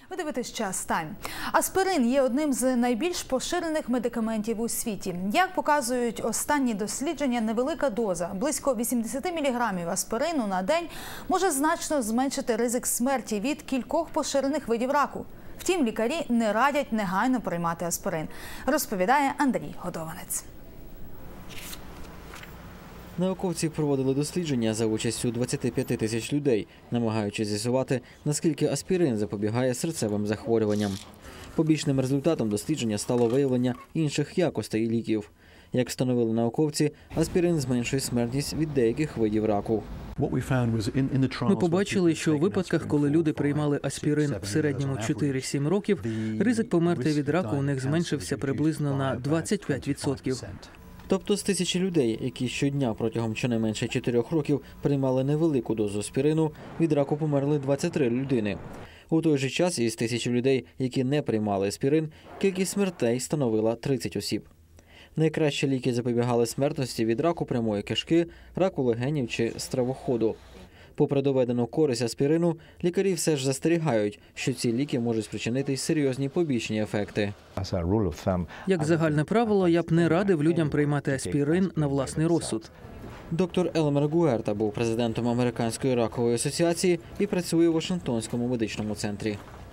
Ви дивитесь «Час Тайм». Аспирин є одним з найбільш поширених медикаментів у світі. Як показують останні дослідження, невелика доза, близько 80 мг аспирину на день, може значно зменшити ризик смерті від кількох поширених видів раку. Втім, лікарі не радять негайно приймати аспирин, розповідає Андрій Годованець. Науковці проводили дослідження за участю 25 тисяч людей, намагаючись з'ясувати, наскільки аспірин запобігає серцевим захворюванням. Побічним результатом дослідження стало виявлення інших якостей ліків. Як встановили науковці, аспірин зменшує смертність від деяких видів раку. Ми побачили, що у випадках, коли люди приймали аспірин в середньому 4-7 років, ризик померти від раку у них зменшився приблизно на 25%. Тобто з тисячі людей, які щодня протягом щонайменше 4 років приймали невелику дозу аспірину, від раку померли 23 людини. У той же час із тисячі людей, які не приймали аспірин, кількість смертей становила 30 осіб. Найкращі ліки запобігали смертності від раку прямої кишки, раку легенів чи стравоходу. Попри доведену користь аспірину, лікарі все ж застерігають, що ці ліки можуть спричинити серйозні побічні ефекти. Як загальне правило, я б не радив людям приймати аспірин на власний розсуд. Доктор Елмер Гуерта був президентом Американської ракової асоціації і працює у Вашингтонському медичному центрі.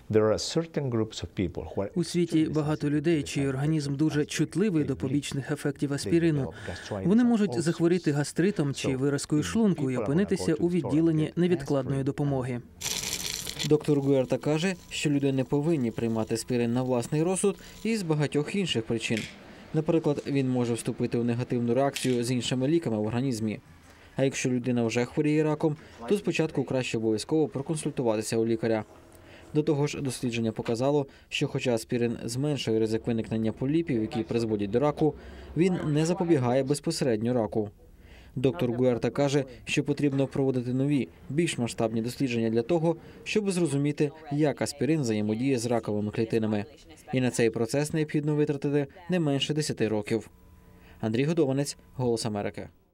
У світі багато людей, чий організм дуже чутливий до побічних ефектів аспірину. Вони можуть захворіти гастритом чи виразкою шлунку і опинитися у відділенні невідкладної допомоги. Доктор Гуерта каже, що люди не повинні приймати аспірин на власний розсуд із багатьох інших причин. Наприклад, він може вступити у негативну реакцію з іншими ліками в організмі. А якщо людина вже хворіє раком, то спочатку краще обов'язково проконсультуватися у лікаря. До того ж, дослідження показало, що хоча аспірин зменшує ризик виникнення поліпів, які призводять до раку, він не запобігає безпосередньо раку. Доктор Гуерта каже, що потрібно проводити нові, більш масштабні дослідження для того, щоб зрозуміти, як аспірин взаємодіє з раковими клітинами. І на цей процес необхідно витратити не менше 10 років. Андрій Годованець, «Голос Америки».